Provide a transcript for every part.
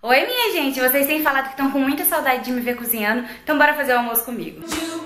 Oi, minha gente! Vocês têm falado que estão com muita saudade de me ver cozinhando, então bora fazer o almoço comigo.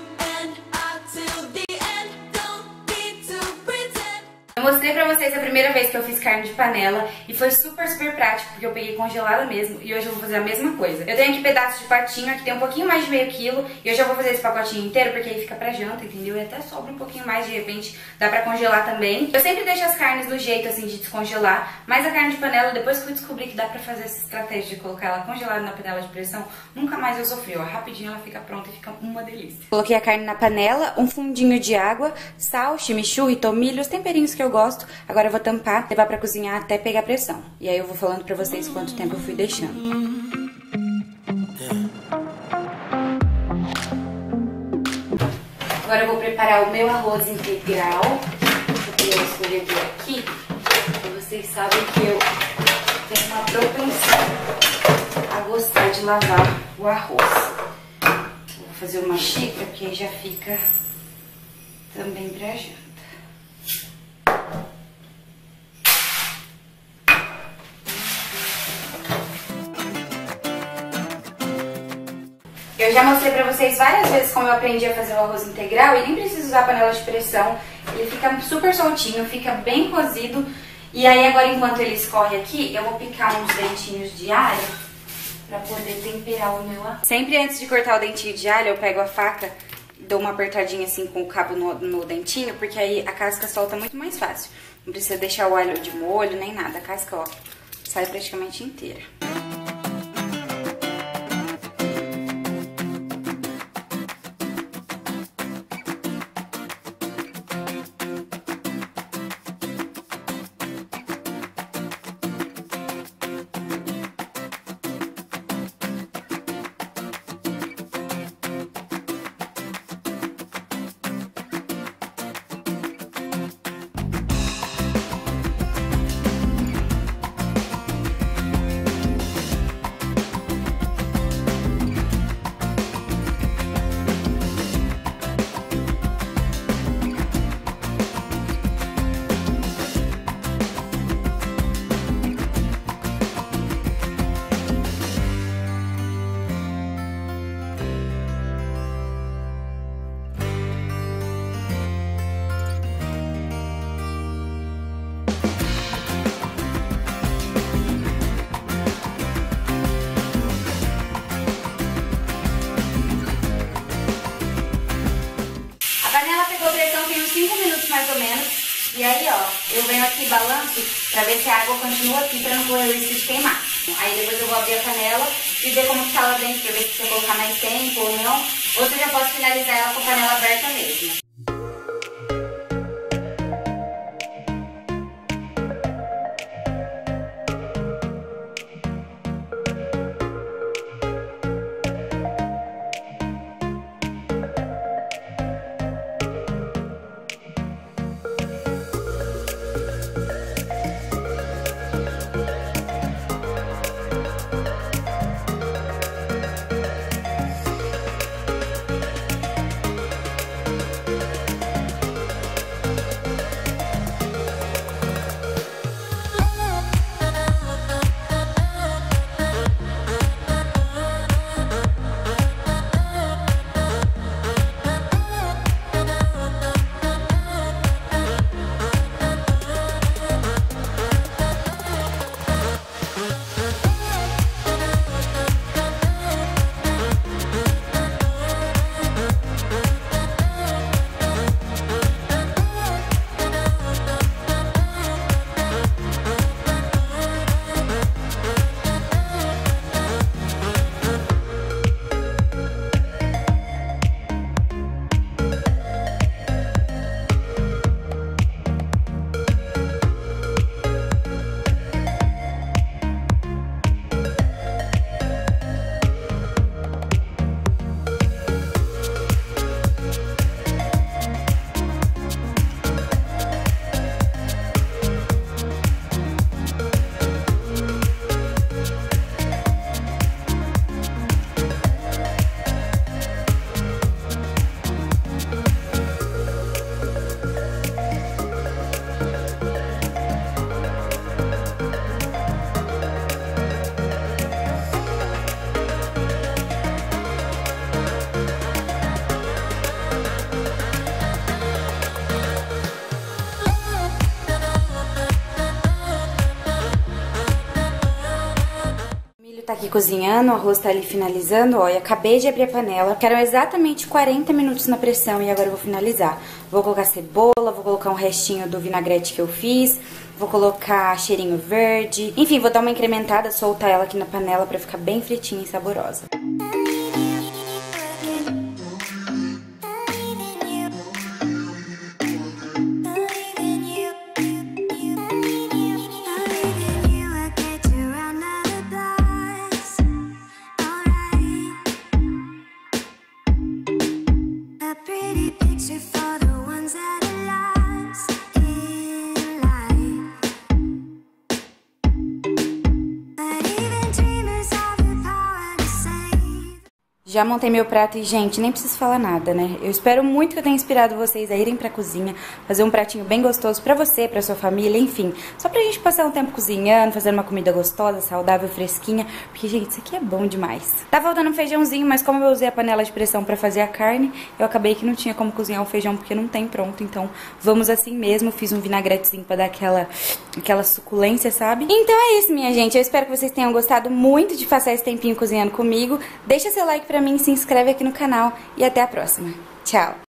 Eu mostrei pra vocês a primeira vez que eu fiz carne de panela e foi super prático, porque eu peguei congelada mesmo e hoje eu vou fazer a mesma coisa. Eu tenho aqui pedaços de patinho, aqui tem um pouquinho mais de meio quilo e eu já vou fazer esse pacotinho inteiro porque aí fica pra janta, entendeu? E até sobra um pouquinho mais, de repente dá pra congelar também. Eu sempre deixo as carnes do jeito assim de descongelar, mas a carne de panela, depois que eu descobri que dá pra fazer essa estratégia de colocar ela congelada na panela de pressão, nunca mais eu sofri, ó. Rapidinho ela fica pronta e fica uma delícia. Coloquei a carne na panela, um fundinho de água, sal, chimichurri, tomilho, os temperinhos que eu gosto. Agora eu vou tampar, levar pra cozinhar até pegar pressão. E aí eu vou falando pra vocês quanto tempo eu fui deixando. Agora eu vou preparar o meu arroz integral. Eu escolhi aqui. Vocês sabem que eu tenho uma propensão a gostar de lavar o arroz. Vou fazer uma xícara, porque aí já fica também pra janta. Eu já mostrei pra vocês várias vezes como eu aprendi a fazer o arroz integral e nem preciso usar panela de pressão. Ele fica super soltinho, fica bem cozido. E aí agora, enquanto ele escorre aqui, eu vou picar uns dentinhos de alho pra poder temperar o meu arroz. Sempre antes de cortar o dentinho de alho, eu pego a faca e dou uma apertadinha assim com o cabo no dentinho, porque aí a casca solta muito mais fácil. Não precisa deixar o alho de molho nem nada, a casca, ó, sai praticamente inteira. Tem uns 5 minutos mais ou menos. E aí, ó, eu venho aqui e balanço pra ver se a água continua aqui pra não correr o risco de queimar. Aí depois eu vou abrir a panela e ver como que tá lá dentro, pra ver se precisa colocar mais tempo ou não. Ou se eu já posso finalizar ela com a panela aberta mesmo. tá aqui cozinhando, o arroz tá ali finalizando, ó, e acabei de abrir a panela. Quero exatamente 40 minutos na pressão e agora eu vou finalizar. Vou colocar cebola, vou colocar um restinho do vinagrete que eu fiz, vou colocar cheirinho verde. Enfim, vou dar uma incrementada, soltar ela aqui na panela pra ficar bem fritinha e saborosa. Já montei meu prato e, gente, nem preciso falar nada, né? Eu espero muito que eu tenha inspirado vocês a irem pra cozinha, fazer um pratinho bem gostoso pra você, pra sua família, enfim. Só pra gente passar um tempo cozinhando, fazendo uma comida gostosa, saudável, fresquinha, porque, gente, isso aqui é bom demais. Tá faltando um feijãozinho, mas como eu usei a panela de pressão pra fazer a carne, eu acabei que não tinha como cozinhar o feijão porque não tem pronto, então vamos assim mesmo. Fiz um vinagretezinho pra dar aquela suculência, sabe? Então é isso, minha gente. Eu espero que vocês tenham gostado muito de passar esse tempinho cozinhando comigo. Deixa seu like pra mim, se inscreve aqui no canal e até a próxima. Tchau!